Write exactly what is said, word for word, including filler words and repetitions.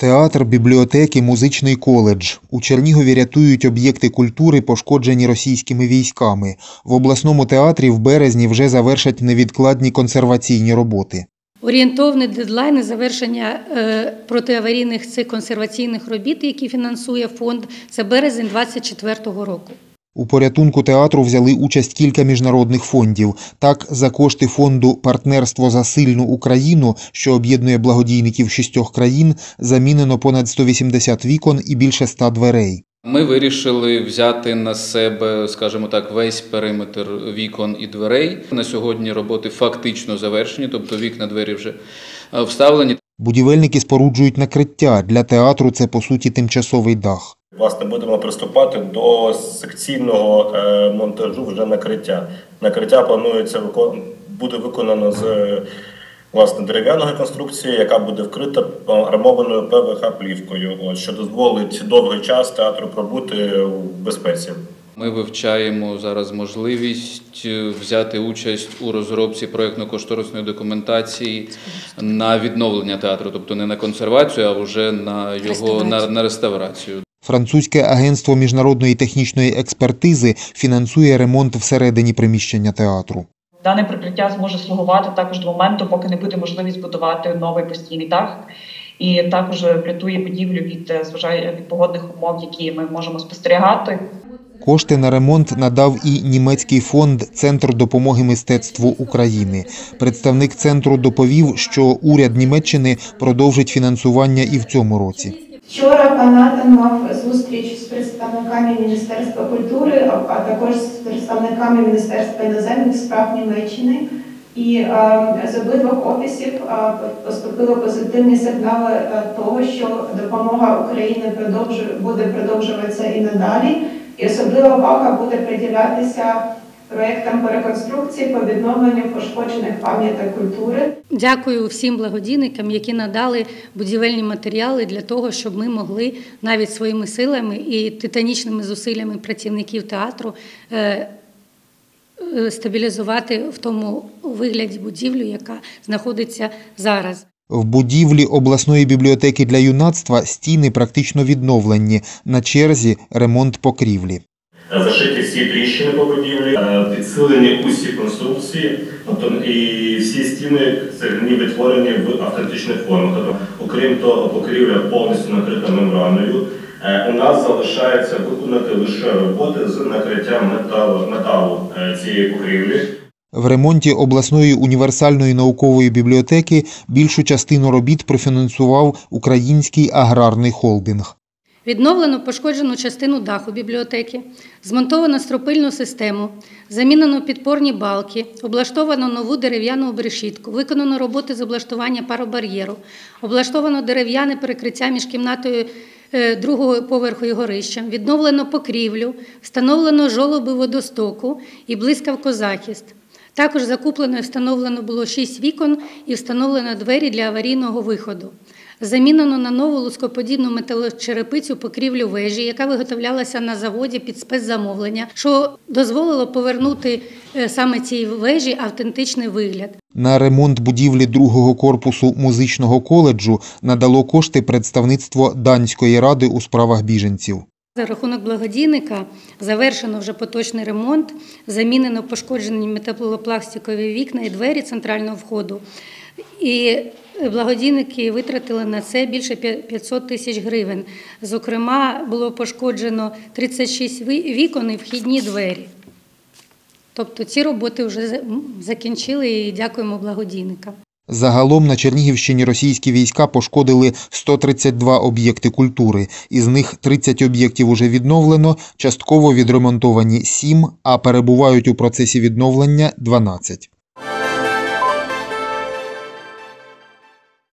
Театр, бібліотеки, музичний коледж. У Чернігові рятують об'єкти культури, пошкоджені російськими військами. В обласному театрі в березні вже завершать невідкладні консерваційні роботи. Орієнтовні дедлайни завершення е, протиаварійних цих консерваційних робіт, які фінансує фонд, це березень двадцять четвертого року. У порятунку театру взяли участь кілька міжнародних фондів. Так, за кошти фонду «Партнерство за сильну Україну», що об'єднує благодійників шістьох країн, замінено понад сто вісімдесят вікон і більше ста дверей. Ми вирішили взяти на себе, скажімо так, весь периметр вікон і дверей. На сьогодні роботи фактично завершені, тобто вікна, двері вже вставлені. Будівельники споруджують накриття. Для театру це, по суті, тимчасовий дах. Власне, будемо приступати до секційного монтажу вже накриття. Накриття планується, буде виконано з власне дерев'яної конструкції, яка буде вкрита армованою пе ве ха плівкою, що дозволить довгий час театру пробути в безпеці. Ми вивчаємо зараз можливість взяти участь у розробці проєктно-кошторисної документації на відновлення театру, тобто не на консервацію, а вже на його на, на реставрацію. Французьке агентство міжнародної технічної експертизи фінансує ремонт всередині приміщення театру. Дане прикриття зможе слугувати також до моменту, поки не буде можливість будувати новий постійний дах. І також врятує будівлю від, від погодних умов, які ми можемо спостерігати. Кошти на ремонт надав і німецький фонд «Центр допомоги мистецтву України». Представник центру доповів, що уряд Німеччини продовжить фінансування і в цьому році. Вчора пан Натан мав зустріч з представниками Міністерства культури, а також з представниками Міністерства іноземних справ Німеччини. І а, з обидвох офісів а, поступили позитивні сигнали а, того, що допомога України продовжує, буде продовжуватися і надалі. І особлива увага буде приділятися проєктам по реконструкції, по відновленню пошкоджених пам'яток культури. Дякую всім благодійникам, які надали будівельні матеріали для того, щоб ми могли навіть своїми силами і титанічними зусиллями працівників театру стабілізувати в тому вигляді будівлю, яка знаходиться зараз. В будівлі обласної бібліотеки для юнацтва стіни практично відновлені. На черзі ремонт покрівлі. Зашиті всі тріщини по будівлі, підсилені усі конструкції, тобто і всі стіни цегляні відтворені в автентичних формах. Тобто, окрім того, покрівля повністю накрита мембраною. У нас залишається виконати лише роботи з накриттям металу, металу цієї покрівлі. В ремонті обласної універсальної наукової бібліотеки більшу частину робіт профінансував Український аграрний холдинг. Відновлено пошкоджену частину даху бібліотеки, змонтовано стропильну систему, замінено підпорні балки, облаштовано нову дерев'яну обрешітку, виконано роботи з облаштування паробар'єру, облаштовано дерев'яне перекриття між кімнатою другого поверху і горищем, відновлено покрівлю, встановлено жолоби водостоку і блискавкозахист. Також закуплено і встановлено було шість вікон і встановлено двері для аварійного виходу. Замінено на нову лускоподібну металочерепицю покрівлю вежі, яка виготовлялася на заводі під спецзамовлення, що дозволило повернути саме цій вежі автентичний вигляд. На ремонт будівлі другого корпусу музичного коледжу надало кошти представництво Данської ради у справах біженців. За рахунок благодійника завершено вже поточний ремонт, замінено пошкоджені металопластикові вікна і двері центрального входу. І благодійники витратили на це більше п'ятсот тисяч гривень. Зокрема, було пошкоджено тридцять шість вікон і вхідні двері. Тобто ці роботи вже закінчили і дякуємо благодійникам. Загалом на Чернігівщині російські війська пошкодили сто тридцять два об'єкти культури. Із них тридцять об'єктів уже відновлено, частково відремонтовані сім, а перебувають у процесі відновлення дванадцять.